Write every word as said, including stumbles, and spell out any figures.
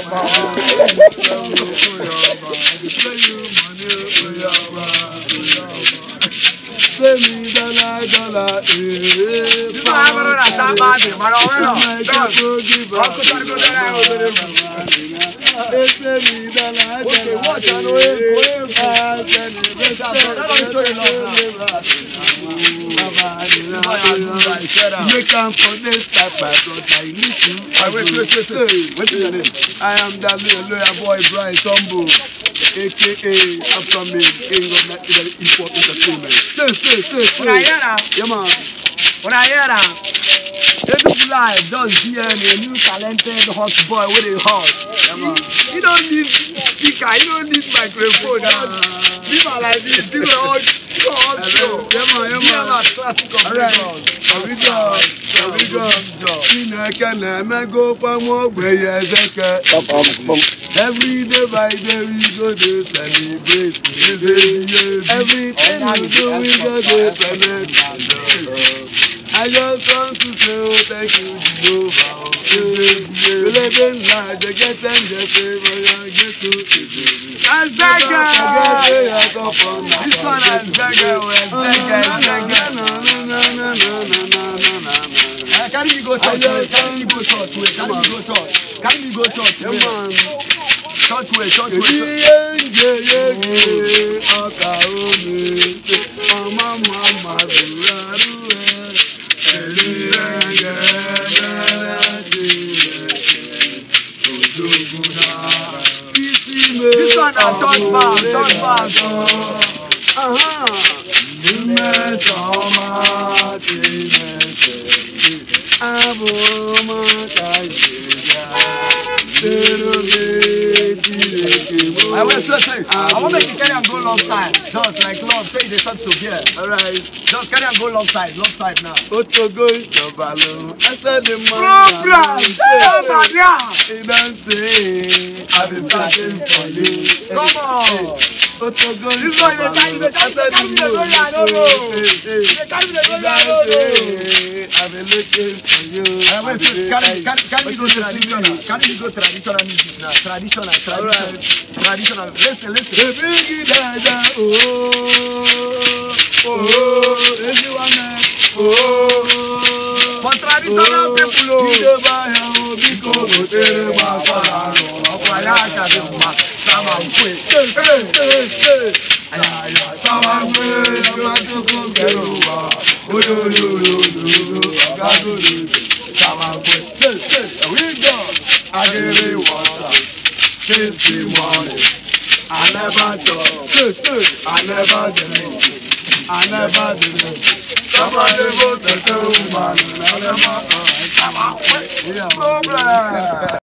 Semi dollar dollar eh. This one I'm gonna start buying. Man, I'm gonna. Semi dollar dollar. Okay, watch and wait. Make am for this type of I need to. Wait, wait, wait, wait. What's your name? I am the lawyer boy Brian Tombo, aka upcoming king of the import entertainment. Say, say, say, say. When I hear that, yeah, man. when I hear that, enugu live just D M a new talented hot boy with a heart. Yeah, man. You don't need speaker, you don't need microphone. People like this, you know, you know, all show. Yeah, man, yeah, You man. know, classic of Lagos. Here we go, here we go. Chineke na-emego kwamo ogbenye ezeke. Every day by day we go to celebrate. Everything we do we go to celebrate. I just want to say oh thank you Jehovah. We live in life, they get them, they say, but you get to it. Azega! This one Azega, Azega. Can you go church way? Can you go church way? Can you go church? Can you go church way? Church way, church way. This one a church band, church band. Uh-huh. I will say, say, I want to make you carry and go long side. Just like love, say they start to hear. Alright. Just carry and go long side, long side now. Otogo Jobalo. I said the man. Program! Come on, yeah! He don't say, I've been searching for you. Come on! Otogo This one, they carry me, they carry me, they carry me, I don't know. They carry me, they carry me, I've been looking for you. I wait, wait, can, can, can we go traditional? Can we go traditional music now? Traditional, traditional, traditional. Listen, listen. The big dada, oh, oh, everyone, oh. For traditional people, oh. You don't buy a big hotel, Come quick. Say, say, say, say. Someone will come to come get over. Oh, yo, yo, yo, yo, yo. God, yo, yo. Someone will. Say, say. We go. I give you water. Since the morning. I never talk. Say, say. I never drink. I never drink. Somebody go to the woman. I never talk. Someone will. Yeah.